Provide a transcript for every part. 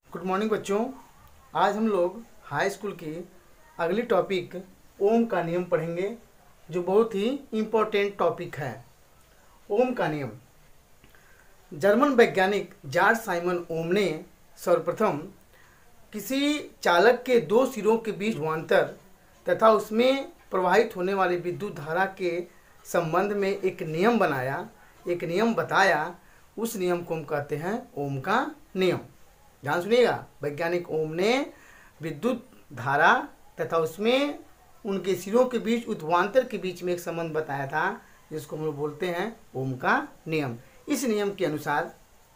Good morning बच्चों। आज हम लोग हाई स्कूल की अगली टॉपिक ओम का नियम पढ़ेंगे, जो बहुत ही इम्पोर्टेंट टॉपिक है। ओम का नियम जर्मन वैज्ञानिक जॉर्ज साइमन ओम ने सर्वप्रथम किसी चालक के दो सिरों के बीच विभवांतर तथा उसमें प्रवाहित होने वाली विद्युत धारा के संबंध में एक नियम बनाया, एक नियम बताया। उस नियम को हम कहते हैं ओम का नियम। ध्यान सुनिएगा, वैज्ञानिक ओम ने विद्युत धारा तथा उसमें उनके सिरों के बीच विभवांतर के बीच में एक संबंध बताया था, जिसको हम लोग बोलते हैं ओम का नियम। इस नियम के अनुसार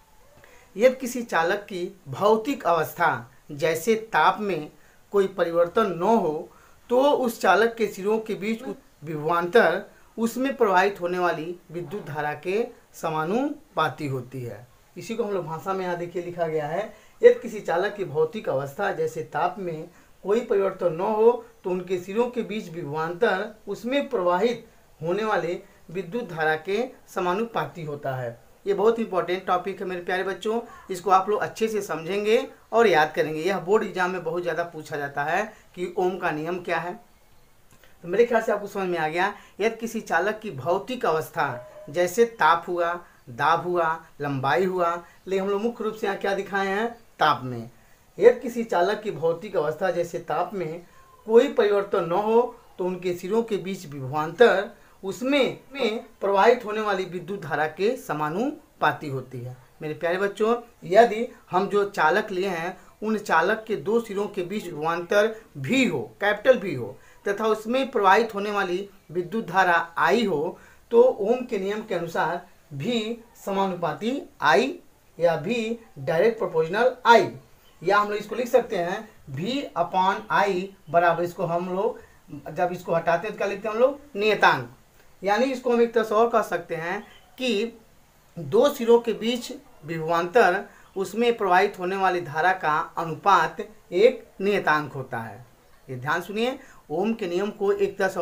यदि किसी चालक की भौतिक अवस्था जैसे ताप में कोई परिवर्तन न हो, तो उस चालक के सिरों के बीच विभवांतर उसमें प्रवाहित होने वाली विद्युत धारा के समानुपाती होती है। इसी को हम लोग भाषा में यहाँ देखिए लिखा गया है, यदि किसी चालक की भौतिक अवस्था जैसे ताप में कोई परिवर्तन न हो, तो उनके सिरों के बीच विभवांतर उसमें प्रवाहित होने वाले विद्युत धारा के समानुपाती होता है। ये बहुत इंपॉर्टेंट टॉपिक है मेरे प्यारे बच्चों। इसको आप लोग अच्छे से समझेंगे और याद करेंगे। यह बोर्ड एग्जाम में बहुत ज़्यादा पूछा जाता है कि ओम का नियम क्या है। तो मेरे ख्याल से आपको समझ में आ गया। यदि किसी चालक की भौतिक अवस्था जैसे ताप हुआ, दाब हुआ, लंबाई हुआ, लेकिन हम लोग मुख्य रूप से यहाँ क्या दिखाए हैं, ताप में। यदि किसी चालक की भौतिक अवस्था जैसे ताप में कोई परिवर्तन न हो, तो उनके सिरों के बीच विभवांतर उसमें प्रवाहित होने वाली विद्युत धारा के समानुपाती होती है। मेरे प्यारे बच्चों, यदि हम जो चालक लिए हैं उन चालक के दो सिरों के बीच विभवांतर भी हो, कैपिटल भी हो, तथा उसमें प्रवाहित होने वाली विद्युत धारा आई हो, तो ओम के नियम के अनुसार भी समानुपाती आई या भी डायरेक्ट प्रोपोर्शनल आई, या हम लोग इसको लिख सकते हैं भी अपॉन आई बराबर, इसको हम लोग जब इसको हटाते हैं तो क्या लिखते हैं हम लोग, नियतांक। यानी इसको हम एक तरह से और कह सकते हैं कि दो सिरों के बीच विभवांतर उसमें प्रवाहित होने वाली धारा का अनुपात एक नियतांक होता है। ये ध्यान सुनिए, ओम के नियम को एक तरह से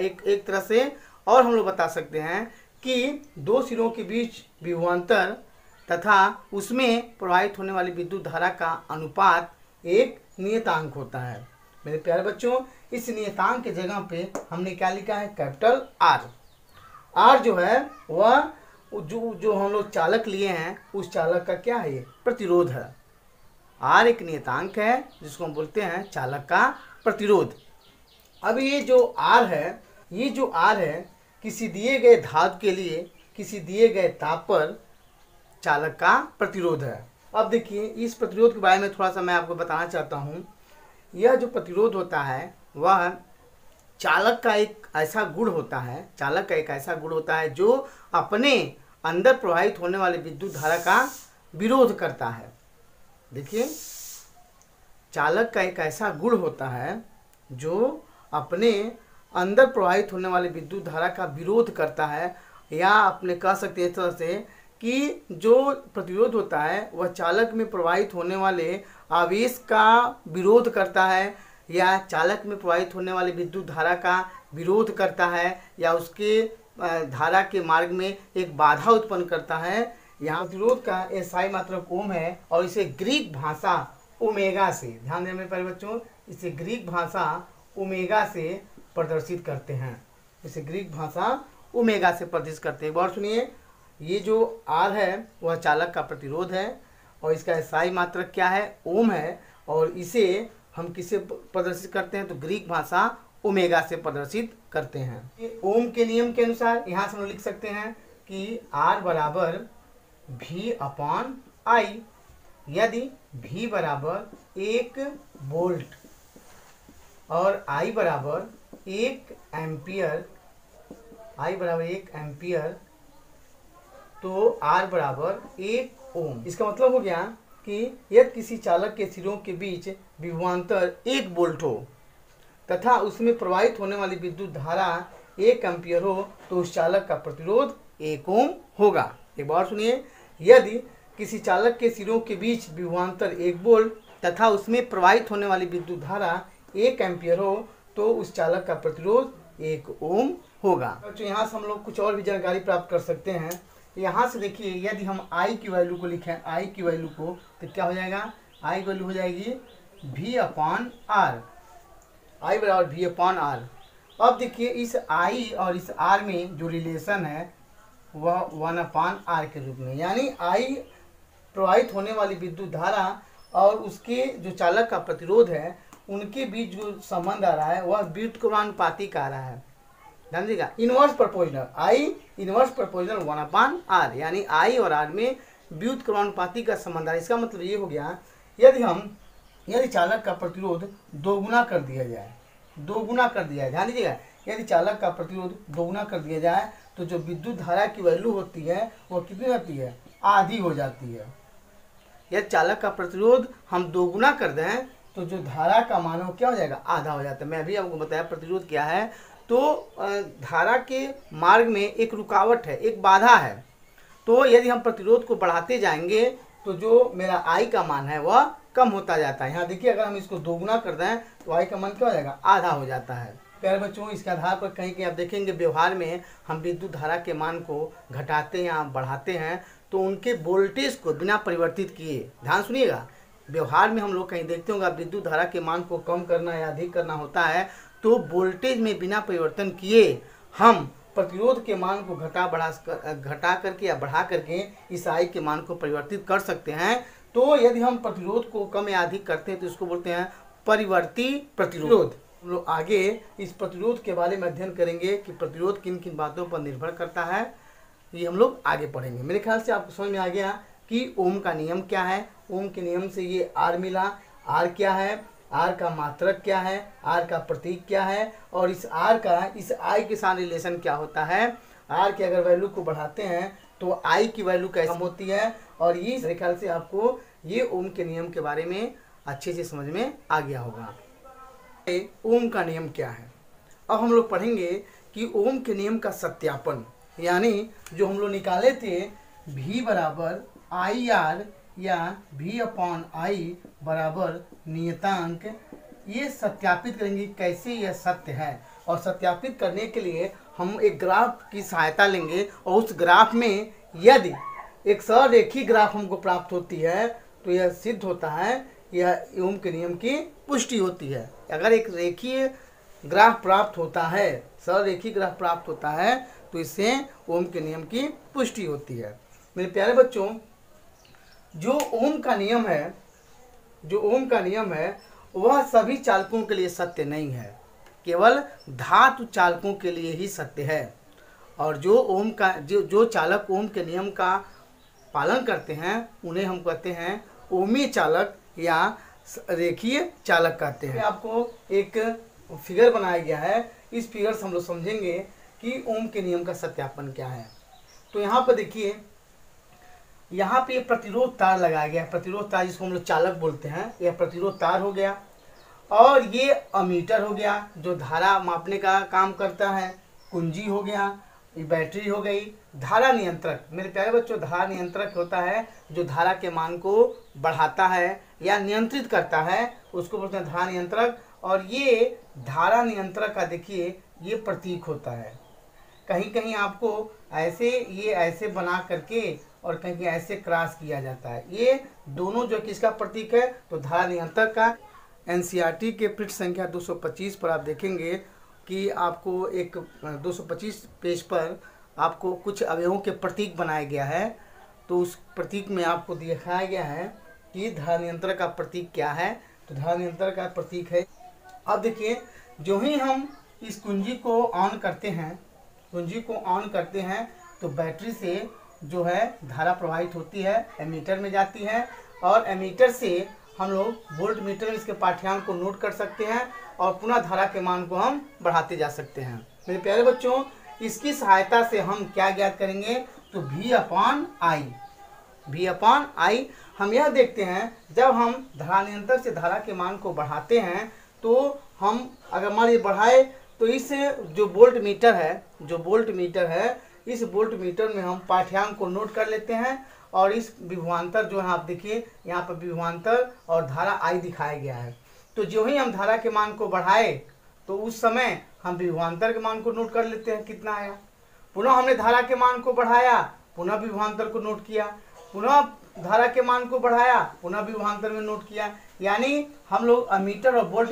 और हम लोग बता सकते हैं कि दो सिरों के बीच विभवांतर तथा उसमें प्रवाहित होने वाली विद्युत धारा का अनुपात एक नियतांक होता है। मेरे प्यारे बच्चों, इस नियतांक के जगह पे हमने क्या लिखा है, कैपिटल आर। आर जो है वह जो हम लोग चालक लिए हैं उस चालक का क्या है, ये प्रतिरोध है। आर एक नियतांक है जिसको हम बोलते हैं चालक का प्रतिरोध। अब ये जो आर है किसी दिए गए धातु के लिए किसी दिए गए ताप पर चालक का प्रतिरोध है। अब देखिए, इस प्रतिरोध के बारे में थोड़ा सा मैं आपको बताना चाहता हूँ। यह जो प्रतिरोध होता है वह चालक का एक ऐसा गुण होता है जो अपने अंदर प्रवाहित होने वाले विद्युत धारा का विरोध करता है। देखिए, चालक का एक ऐसा गुण होता है जो अपने अंदर प्रवाहित होने वाले विद्युत धारा का विरोध करता है, या अपने कह सकते हैं इस तरह से कि जो प्रतिरोध होता है वह चालक में प्रवाहित होने वाले आवेश का विरोध करता है, या चालक में प्रवाहित होने वाले विद्युत धारा का विरोध करता है, या उसके धारा के मार्ग में एक बाधा उत्पन्न करता है। यहाँ प्रतिरोध का एसआई मात्रक ओम है, और इसे ग्रीक भाषा ओमेगा से, ध्यान दें मेरे प्यारे बच्चों, इसे ग्रीक भाषा ओमेगा से प्रदर्शित करते हैं। इसे ग्रीक भाषा ओमेगा से प्रदर्शित करते हैं। एक बार सुनिए, ये जो आर है वह चालक का प्रतिरोध है, और इसका एसआई मात्रक क्या है, ओम है, और इसे हम किसे प्रदर्शित करते हैं, तो ग्रीक भाषा ओमेगा से प्रदर्शित करते हैं। ओम के नियम के अनुसार यहाँ से हम लिख सकते हैं कि आर बराबर भी अपॉन आई। यदि भी बराबर 1 वोल्ट और आई बराबर 1 एम्पियर, तो आर बराबर 1 ओम। इसका मतलब हो गया कि यदि किसी चालक के सिरों के बीच विभवांतर 1 वोल्ट हो तथा उसमें प्रवाहित होने वाली विद्युत धारा 1 एम्पियर हो, तो उस चालक का प्रतिरोध 1 ओम होगा। एक बार सुनिए, यदि किसी चालक के सिरों के बीच विभवांतर 1 वोल्ट तथा उसमें प्रवाहित होने वाली विद्युत धारा 1 एम्पियर हो, तो उस चालक का प्रतिरोध 1 ओम होगा। तो यहाँ से हम लोग कुछ और भी जानकारी प्राप्त कर सकते हैं। यहाँ से देखिए, यदि हम आई की वैल्यू को लिखें, आई की वैल्यू को, तो क्या हो जाएगा, आई वैल्यू हो जाएगी V अपॉन आर, आई बराबर V अपॉन आर। अब देखिए इस I और इस R में जो रिलेशन है वह 1 अपॉन आर के रूप में, यानी I प्रवाहित होने वाली विद्युत धारा और उसके जो चालक का प्रतिरोध है उनके बीच जो संबंध आ रहा है वह व्युत्क्रमानुपातिक आ रहा है। ध्यान दीजिएगा, inverse proportional, I inverse proportional 1 upon R, यानी आई और आर में व्युत्क्रमानुपातिक का संबंध आ रहा है। इसका मतलब ये हो गया यदि चालक का प्रतिरोध दोगुना कर दिया जाए, ध्यान दीजिएगा, यदि चालक का प्रतिरोध दोगुना कर दिया जाए तो जो विद्युत धारा की वैल्यू होती है वो कितनी होती है, आधी हो जाती है। यदि चालक का प्रतिरोध हम दोगुना कर दें तो जो धारा का मान हो क्या हो जाएगा, आधा हो जाता है। मैं अभी आपको बताया प्रतिरोध क्या है, तो धारा के मार्ग में एक रुकावट है, एक बाधा है। तो यदि हम प्रतिरोध को बढ़ाते जाएंगे तो जो मेरा आई का मान है वह कम होता जाता है। यहाँ देखिए अगर हम इसको दोगुना कर दें तो आई का मान क्या हो जाएगा, आधा हो जाता है। प्यारे बच्चों, इसके आधार पर कहीं कहीं आप देखेंगे व्यवहार में हम विद्युत धारा के मान को घटाते या बढ़ाते हैं तो उनके वोल्टेज को बिना परिवर्तित किए, ध्यान सुनिएगा, व्यवहार में हम लोग कहीं देखते होंगे विद्युत धारा के मान को कम करना या अधिक करना होता है तो वोल्टेज में बिना परिवर्तन किए हम प्रतिरोध के मान को घटा करके या बढ़ा करके इस आई के मान को परिवर्तित कर सकते हैं। तो यदि हम प्रतिरोध को कम या अधिक करते हैं तो इसको बोलते हैं परिवर्ती प्रतिरोध। हम लोग आगे इस प्रतिरोध के बारे में अध्ययन करेंगे कि प्रतिरोध किन किन बातों पर निर्भर करता है, ये हम लोग आगे पढ़ेंगे। मेरे ख्याल से आपको समझ में आ गया कि ओम का नियम क्या है। ओम के नियम से ये आर मिला, आर क्या है, आर का मात्रक क्या है, आर का प्रतीक क्या है और इस आर का इस आई के साथ रिलेशन क्या होता है। आर के अगर वैल्यू को बढ़ाते हैं तो आई की वैल्यू कैसे कम होती है, और ये मेरे ख्याल से आपको ये ओम के नियम के बारे में अच्छे से समझ में आ गया होगा। ओम का नियम क्या है, अब हम लोग पढ़ेंगे कि ओम के नियम का सत्यापन, यानी जो हम लोग निकाले थे V बराबर आई आर या V अपॉन आई बराबर नियतांक, ये सत्यापित करेंगे कैसे यह सत्य है। और सत्यापित करने के लिए हम एक ग्राफ की सहायता लेंगे और उस ग्राफ में यदि एक सररेखी ग्राफ हमको प्राप्त होती है तो यह सिद्ध होता है, यह ओम के नियम की पुष्टि होती है। अगर एक रेखीय ग्राफ प्राप्त होता है, सररेखी ग्राफ प्राप्त होता है तो इससे ओम के नियम की पुष्टि होती है। मेरे प्यारे बच्चों, जो ओम का नियम है वह सभी चालकों के लिए सत्य नहीं है, केवल धातु चालकों के लिए ही सत्य है। और जो चालक ओम के नियम का पालन करते हैं उन्हें हम कहते हैं ओमी चालक या रेखीय चालक कहते हैं। आपको एक फिगर बनाया गया है, इस फिगर से हम लोग समझेंगे कि ओम के नियम का सत्यापन क्या है। तो यहाँ पर देखिए, यहाँ पे प्रतिरोध तार लगाया गया है, प्रतिरोध तार जिसको हम लोग चालक बोलते हैं, यह प्रतिरोध तार हो गया। और ये अमीटर हो गया जो धारा मापने का काम करता है, कुंजी हो गया, ये बैटरी हो गई। धारा नियंत्रक, मेरे प्यारे बच्चों, धारा नियंत्रक होता है जो धारा के मान को बढ़ाता है या नियंत्रित करता है, उसको बोलते हैं धारा नियंत्रक। और ये धारा नियंत्रक का देखिए ये प्रतीक होता है, कहीं कहीं आपको ऐसे बना करके और कहीं ऐसे क्रॉस किया जाता है। ये दोनों जो किसका प्रतीक है, तो धारा नियंत्रक का। एनसीईआरटी के पृष्ठ संख्या 225 पर आप देखेंगे कि आपको एक 225 पेज पर आपको कुछ अवयवों के प्रतीक बनाया गया है। तो उस प्रतीक में आपको दिखाया गया है कि धारा नियंत्रक का प्रतीक क्या है। तो धारा नियंत्रक का प्रतीक है, अब देखिए, जो ही हम इस कुंजी को ऑन करते हैं तो बैटरी से जो है धारा प्रवाहित होती है, एमीटर में जाती है और एमीटर से हम लोग वोल्ट मीटर में इसके पाठ्यांक को नोट कर सकते हैं और पुनः धारा के मान को हम बढ़ाते जा सकते हैं। मेरे प्यारे बच्चों, इसकी सहायता से हम क्या ज्ञात करेंगे, तो V अपॉन आई हम यह देखते हैं जब हम धारा नियंत्रक से धारा के मान को बढ़ाते हैं तो हम अगर मान लीजिए बढ़ाए तो इस जो वोल्ट मीटर है इस वोल्ट मीटर में हम पाठ्यांक को नोट कर लेते हैं और इस विभवांतर जो है आप देखिए यहाँ पर विभवांतर और धारा आई दिखाया गया है। तो जो ही हम धारा के मान को बढ़ाए तो उस समय हम विभवांतर के मान को नोट कर लेते हैं कितना आया। पुनः हमने धारा के मान को बढ़ाया, पुनः विभवांतर को नोट किया, पुनः धारा के मान को बढ़ाया, पुनः विभवांतर में नोट किया। यानी हम लोग अमीटर और वोल्ट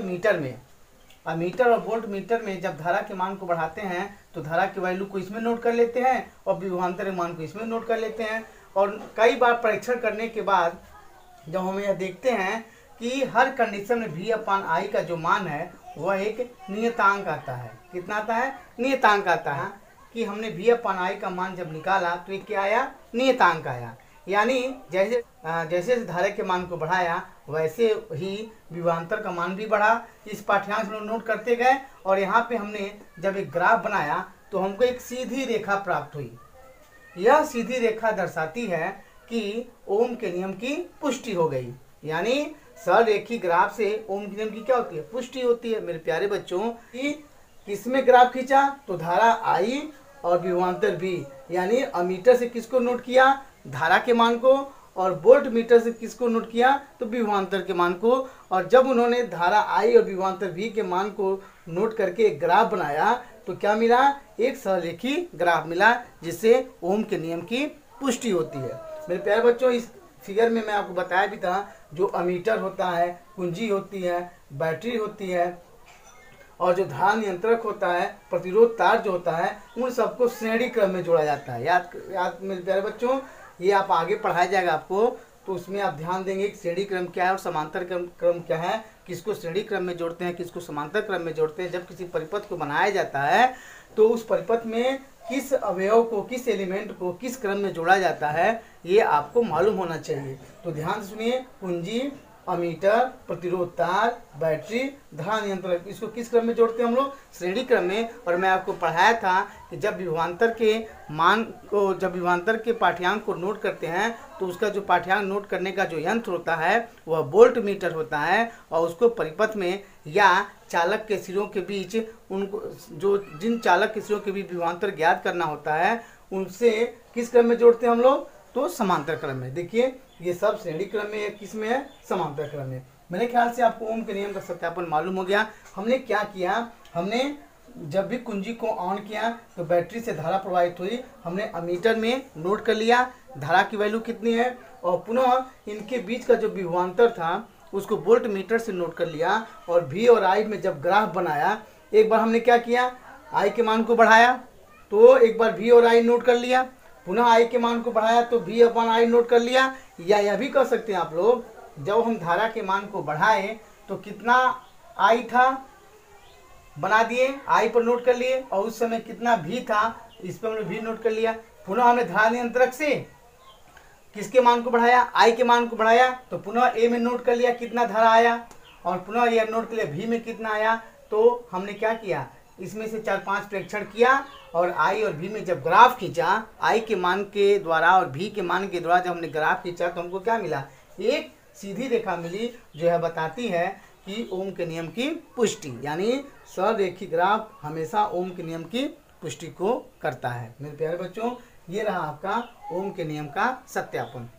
मीटर में जब धारा के मान को बढ़ाते हैं तो धारा की वैल्यू को इसमें नोट कर लेते हैं और विभवांतर के मान को इसमें नोट कर लेते हैं। और कई बार परीक्षण करने के बाद जब हम यह देखते हैं कि हर कंडीशन में V/I का जो मान है वह एक नियतांक आता है। कितना आता है? नियतांक आता है। कि हमने V/I का मान जब निकाला तो ये क्या आया? नियतांक आया। यानी जैसे जैसे धारा के मान को बढ़ाया वैसे ही विभवांतर का मान भी बढ़ा। इस पाठ्यांश में नोट करते गए और यहाँ पे हमने जब एक ग्राफ बनाया तो हमको एक सीधी रेखा प्राप्त हुई। यह सीधी रेखा दर्शाती है कि ओम के नियम की पुष्टि हो गई। यानी सररेखी ग्राफ से ओम के नियम की क्या होती है? पुष्टि होती है। मेरे प्यारे बच्चों, कि किसमें ग्राफ खींचा? तो धारा I और विभवांतर V। यानी अमीटर से किसको नोट किया? धारा के मान को। और वोल्ट मीटर से किसको नोट किया? तो विभवांतर के मान को। और जब उन्होंने धारा I और विभवांतर V के मान को नोट करके एक ग्राफ बनाया तो क्या मिला? एक सररेखी ग्राफ मिला जिससे ओम के नियम की पुष्टि होती है। मेरे प्यारे बच्चों, इस फिगर में मैं आपको बताया भी था, जो अमीटर होता है, कुंजी होती है, बैटरी होती है और जो धारा नियंत्रक होता है, प्रतिरोध तार जो होता है, उन सबको श्रेणी क्रम में जोड़ा जाता है। याद मेरे प्यारे बच्चों, ये आप आगे पढ़ाया जाएगा आपको, तो उसमें आप ध्यान देंगे कि श्रेणी क्रम क्या है और समांतर क्रम क्या है, किसको श्रेणी क्रम में जोड़ते हैं, किसको समांतर क्रम में जोड़ते हैं। जब किसी परिपथ को बनाया जाता है तो उस परिपथ में किस अवयव को, किस एलिमेंट को किस क्रम में जोड़ा जाता है, ये आपको मालूम होना चाहिए। तो ध्यान से सुनिए, कुंजी, अमीटर, प्रतिरोध तार, बैटरी, धारा नियंत्रक, इसको किस क्रम में जोड़ते हैं हम लोग? श्रेणी क्रम में। और मैं आपको पढ़ाया था कि जब विभवांतर के मान को, जब विभवांतर के पाठ्यांक को नोट करते हैं तो उसका जो पाठ्यांक नोट करने का जो यंत्र होता है वह वोल्ट मीटर होता है। और उसको परिपथ में या चालक के सिरों के बीच, उनको जो जिन चालक के सिरों के बीच विभवांतर ज्ञात करना होता है उनसे किस क्रम में जोड़ते हैं हम लोग? तो समांतर क्रम में। देखिए ये सब श्रेणी क्रम में है, किस में है? समांतर क्रम में। मेरे ख्याल से आपको ओम के नियम का सत्यापन मालूम हो गया। हमने क्या किया? हमने जब भी कुंजी को ऑन किया तो बैटरी से धारा प्रवाहित हुई, हमने अमीटर में नोट कर लिया धारा की वैल्यू कितनी है और पुनः इनके बीच का जो विभवांतर था उसको वोल्ट मीटर से नोट कर लिया। और V और I में जब ग्राफ बनाया, एक बार हमने क्या किया? I के मान को बढ़ाया तो एक बार V और I नोट कर लिया, पुनः I के मान को बढ़ाया तो V/I नोट कर लिया। या यह भी कर सकते हैं आप लोग, जब हम धारा के मान को बढ़ाए तो कितना I था बना दिए, I पर नोट कर लिए, और उस समय कितना V था इस पर हमने V नोट कर लिया। पुनः हमने धारा नियंत्रक से किसके मान को बढ़ाया? I के मान को बढ़ाया तो पुनः A में नोट कर लिया कितना धारा आया, और पुनः यह नोट कर लिया V में कितना आया। तो हमने क्या किया? इसमें से 4-5 प्रेक्षण किया और I और V में जब ग्राफ खींचा, I के मान के द्वारा और V के मान के द्वारा जब हमने ग्राफ खींचा तो हमको क्या मिला? एक सीधी रेखा मिली जो है बताती है कि ओम के नियम की पुष्टि। यानी सररेखी ग्राफ हमेशा ओम के नियम की पुष्टि को करता है। मेरे प्यारे बच्चों, ये रहा आपका ओम के नियम का सत्यापन।